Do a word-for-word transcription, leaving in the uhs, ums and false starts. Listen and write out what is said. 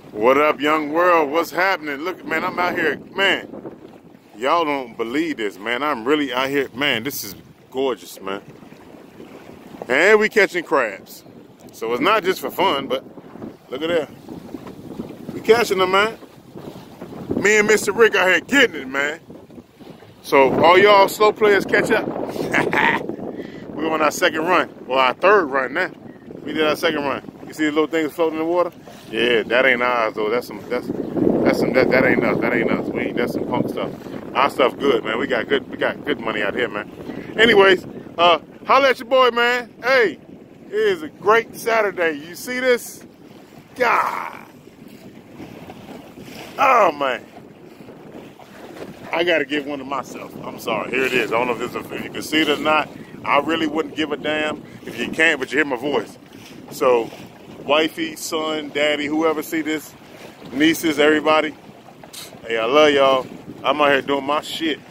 What up, young world? What's happening? Look, man, I'm out here. Man, y'all don't believe this, man. I'm really out here. Man, this is gorgeous, man. And we catching crabs. So it's not just for fun, but look at that. We catching them, man. Me and Mister Rick out here getting it, man. So all y'all slow players catch up. We're on our second run. Well, our third run now. We did our second run. You see the little things floating in the water? Yeah, that ain't ours though. That's some that's that's some that, that ain't us. That ain't us. We ain't that's some punk stuff. Our stuff good, man. We got good we got good money out here, man. Anyways, uh holla at your boy, man. Hey, it is a great Saturday. You see this? God. Oh man. I gotta give one to myself. I'm sorry. Here it is. I don't know if, this is, if you can see it or not. I really wouldn't give a damn if you can't, but you hear my voice. So, wifey, son, daddy, whoever see this, nieces, everybody. Hey, I love y'all. I'm out here doing my shit.